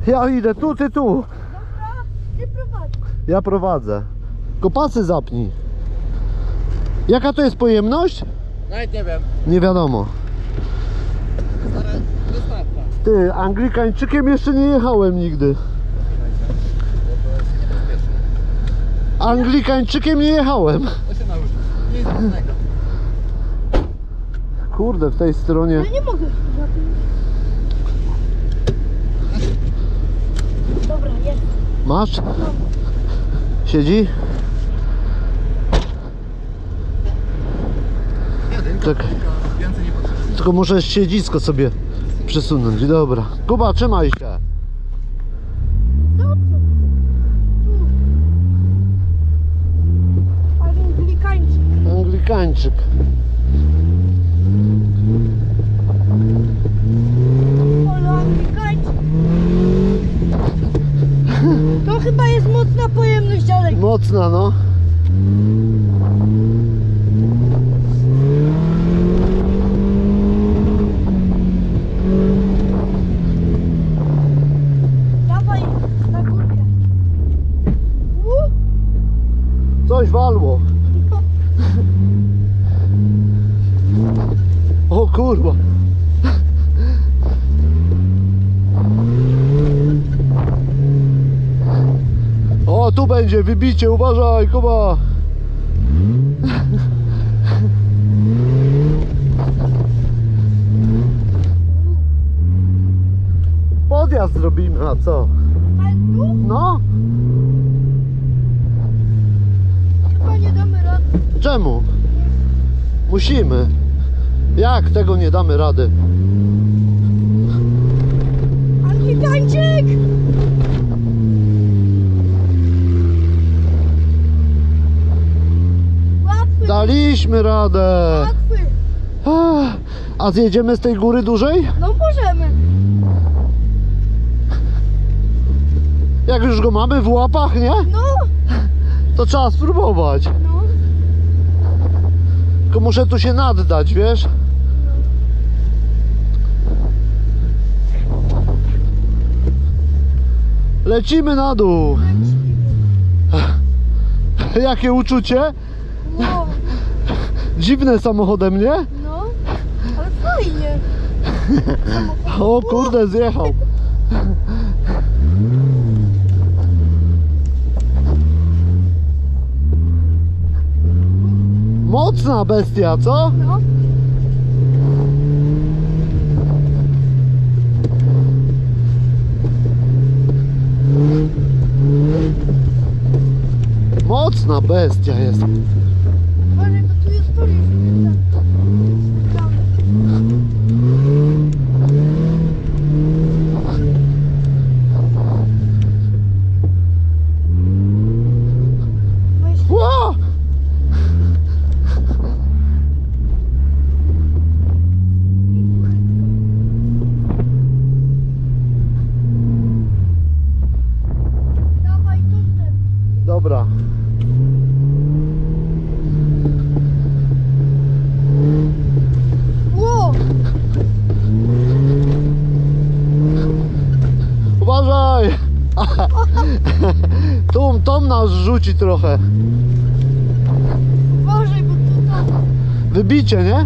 Ja idę tu, ty tu. Dobra, ty prowadzisz. Ja prowadzę. Kopasy zapnij. Jaka to jest pojemność? Nawet nie wiem. Nie wiadomo. Stara wystawka. Ty, Anglikańczykiem jeszcze nie jechałem nigdy. Anglikańczykiem nie jechałem. To się nauczy. Nie jest żadnego. Kurde, w tej stronie. Ja nie mogę za tym. Dobra, jest. Masz? Siedzi? Czekaj. Więcej nie potrzebuję. Tylko muszę siedzisko sobie przesunąć. Dobra. Kuba, trzymaj się. Dobrze. Tu. Anglikańczyk. Anglikańczyk. Polo Anglikańczyk. To chyba jest mocna pojemność dalej. Mocna, no. Dawaj na górkę. Coś walło. O kurwa. O, tu będzie wybicie, uważaj, Kuba. Podjazd zrobimy, a co? Ale tu No, chyba nie damy rady. czemu? Musimy. Jak tego nie damy rady? Anglikańczyk! Łatwy, Daliśmy radę. łatwy. A zjedziemy z tej góry dłużej? No możemy. Jak już go mamy w łapach, nie? No, To trzeba spróbować. no. Tylko muszę tu się naddać, wiesz? Lecimy na dół. Jakie uczucie? Wow, Dziwne samochodem, nie? no. Ale fajnie. O kurde, zjechał. Mocna bestia, co? No. Mocna bestia jest. Uważaj, bo tu jest tory Ła! Dawaj tutaj. Dobra. Wow. Uważaj! Tom nas rzuci trochę. Uważaj, bo tu to... Wybicie, nie?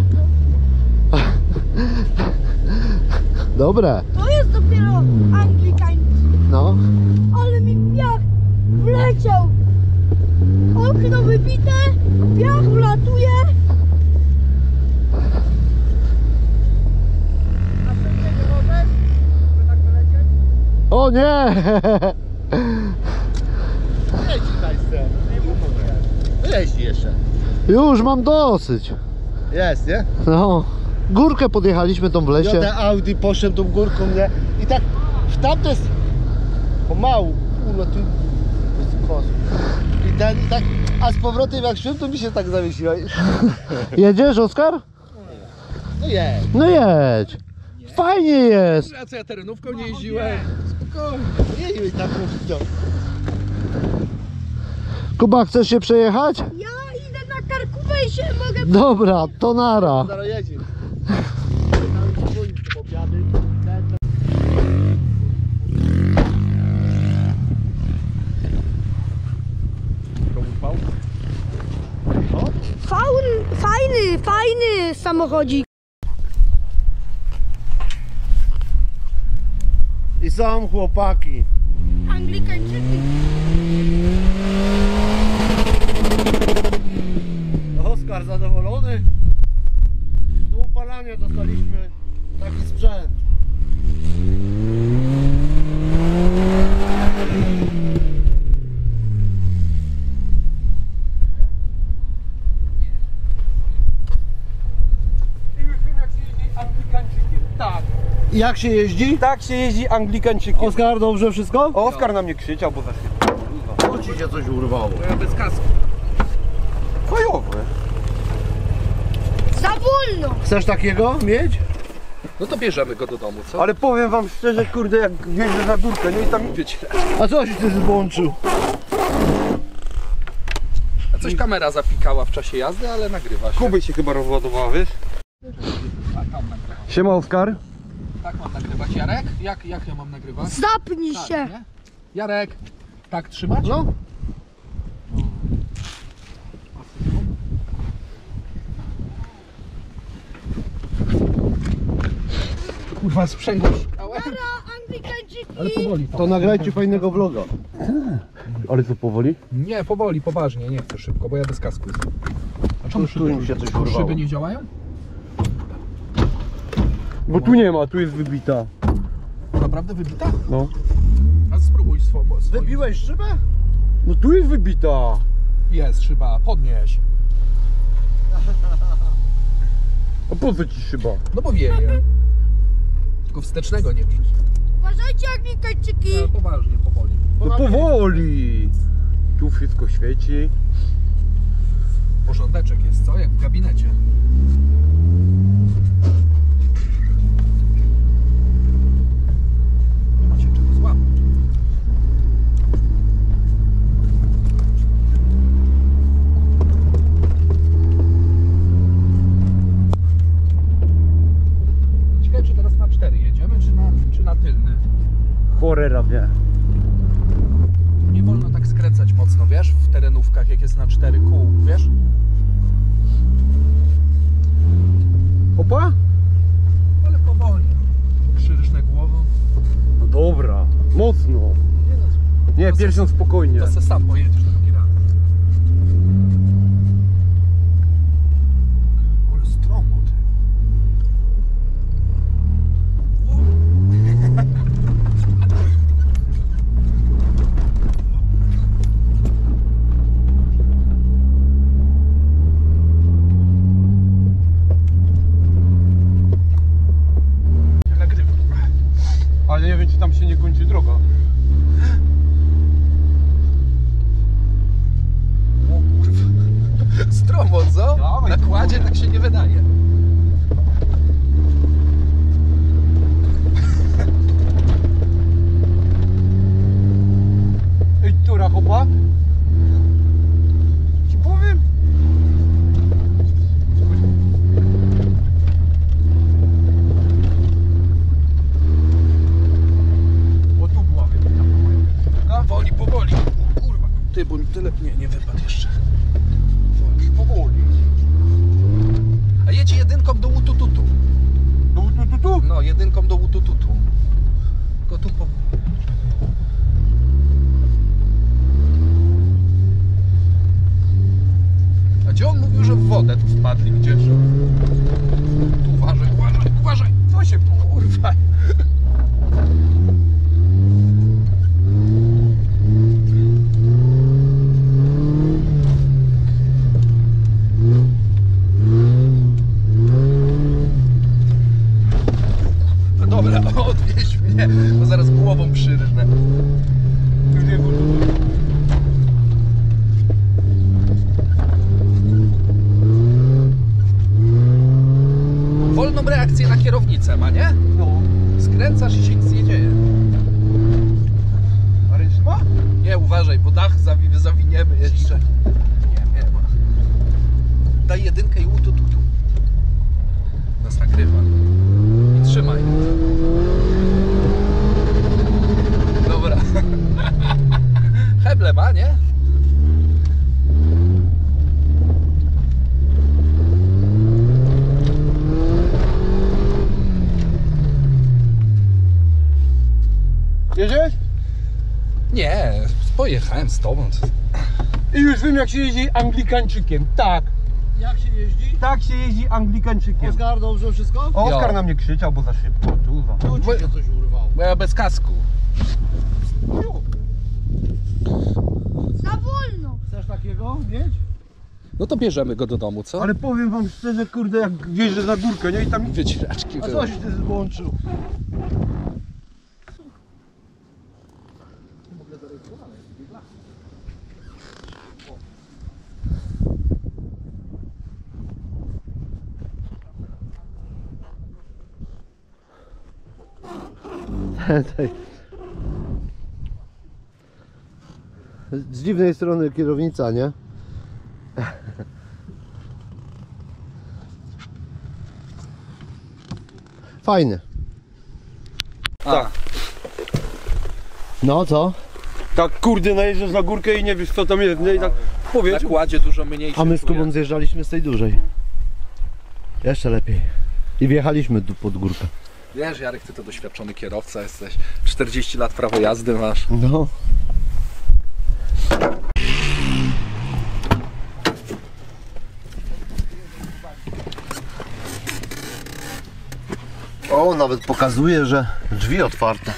Dobre. To jest dopiero Anglikańczyk. No. Ale mi piach wleciał. Okno wybite, piach wlatuje. A szybciej nie możesz? Żeby tak wylecieć? O nie! Jeździ tajce. Jeździ jeszcze. Już mam dosyć. Jest, nie? No. Górkę podjechaliśmy tą w Ja lesie. te Audi poszedł tą górką, nie? I tak w tamte jest pomału, kurwa, tu jest kos. I ten, i tak, a z powrotem jak szłem, to mi się tak zawiesiło. Jedziesz, Oskar? No jest. No jedź. Fajnie jest. A co ja terenówką nie jeździłem? Spokojnie. Jeździł i tak mówił. Kuba, chcesz się przejechać? Ja idę na Karkówę i się mogę... Dobra, to nara. Zaraz jedzie. samochodzik. I są chłopaki. Anglikańczyki. Oskar zadowolony. Do upalania dostaliśmy taki sprzęt. Tak, Jak się jeździ? tak się jeździ Anglikańczykiem. Oskar, dobrze wszystko? Oskar na mnie krzyczał, bo zaświecił. O, ci się coś urwało. Ja bez kasku. Fajowy. Za wolno. Chcesz takiego mieć? No to bierzemy go do domu, co? Ale powiem wam szczerze, kurde, jak wjeżdżę na górkę, no i tam Wiecie, A co się ty włączył? a coś kamera zapikała w czasie jazdy, ale nagrywa się. Kuby się chyba rozładowała, wiesz? A tam nagrywa. Siema Oskar. Tak mam nagrywać. Jarek? Jak ja mam nagrywać? Zapnij Tak, się. nie? Jarek, tak trzymać? No. Kurwa, sprzęgło. Anglikańczyki. Ale powoli to. To nagrajcie fajnego vloga. Ale co, powoli? Nie, powoli, poważnie, nie chcę szybko, bo ja bez kasku jestem. A Tu im się coś urwało. Szyby nie działają? Bo tu nie ma, tu jest wybita. Naprawdę wybita? No. A spróbuj swoją. Wybiłeś szybę? No tu jest wybita. Jest szyba, podnieś. A po co ci szyba? No bo wieje. Tylko wstecznego nie wrzuć. Uważajcie, Anglikańczyki. No, poważnie, powoli. No powoli. Tu wszystko świeci. Porządeczek jest, co? Jak w gabinecie. Nie macie czego złamać. Ciekawe, czy teraz na 4 jedziemy, czy na tylny? Cholera wie. Nie wolno tak skręcać mocno, wiesz? W terenówkach, jak jest na 4 kół, wiesz? Opa? Ale powoli. Krzyżysz na głową. No dobra. Mocno. Nie no, Nie, To piersią spokojnie. to se sam pojedziesz drugi raz. Ale stromo, ty. Nagrywam. Ale nie wiem, czy tam się nie kończy droga. O kurwa. Stromo, co? Dawaj, Na kładzie tak się nie wydaje. Ej, która chłopak? Ci powiem. O, tu była wybita. Powoli, powoli. O kurwa. Ty, bo tyle nie wypadł jeszcze. Powoli. A jedź jedynką do Łutututu. Tu. No, jedynką do Łutututu. Tylko tu po... A gdzie on mówił, że w wodę tu wpadli gdzieś? Tu uważaj, uważaj, uważaj! Co się kurwa? No dobra, odwieź mnie, bo zaraz głową przyrżnę. Wolną reakcję na kierownicę ma, nie? No. Skręcasz i się nic nie dzieje. A ręczma? Nie, uważaj, bo dach zawiniemy jeszcze. Nie. Daj jedynkę i Łutututu. Nas nagrywa. I trzymaj. Dobra. Heble ma, nie? Jedziesz? Nie, pojechałem z tobą. I już wiem jak się jeździ Anglikańczykiem. Tak. Jak się jeździ? Tak się jeździ Anglikańczykiem. Oskar, dobrze wszystko? Oskar Jo. na mnie krzyczał, bo za szybko. Tuwa. Tu ci się coś urwało. Bo ja bez kasku. Za wolno. Chcesz takiego mieć? No to bierzemy go do domu, co? Ale powiem wam szczerze, kurde, jak wjeżdżę na górkę, nie? I tam... Wycieraczki A były. coś ty złączył. Z dziwnej strony kierownica, nie? Fajny. Tak. No co? Tak kurde, najeżdżasz na górkę i nie wiesz co tam jest, nie? I tak powiedz. Na kładzie dużo mniej. A my z Kubą zjeżdżaliśmy z tej dużej. Jeszcze lepiej. I wjechaliśmy tu pod górkę. Wiesz, Jarek, ty to doświadczony kierowca jesteś. 40 lat prawo jazdy masz. No. O, nawet pokazuje, że drzwi otwarte.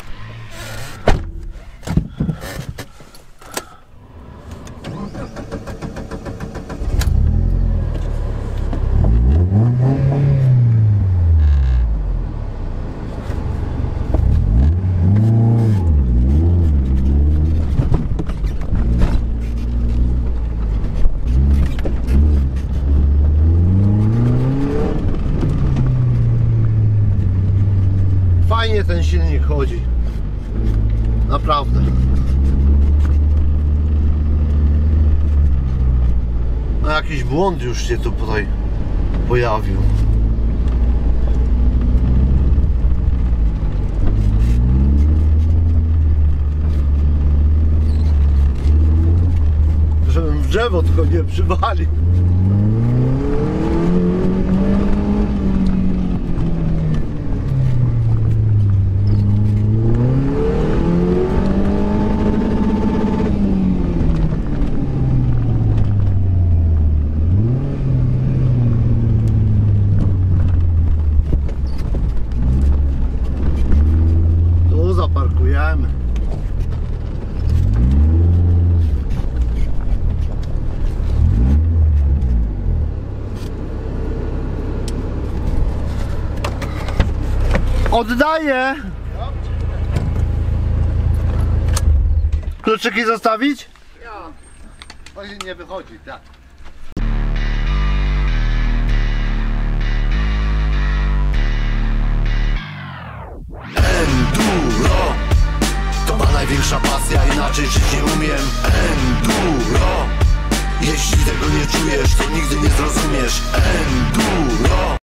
Fajnie ten silnik chodzi. Naprawdę. No jakiś błąd już się tu tutaj pojawił. Żebym w drzewo tylko nie przywalił. Tu zaparkujemy. Oddaję! Kluczyki zostawić? Ja. Nie wychodzi, tak. Enduro to ma największa pasja, inaczej żyć nie umiem. Enduro, jeśli tego nie czujesz, to nigdy nie zrozumiesz. Enduro.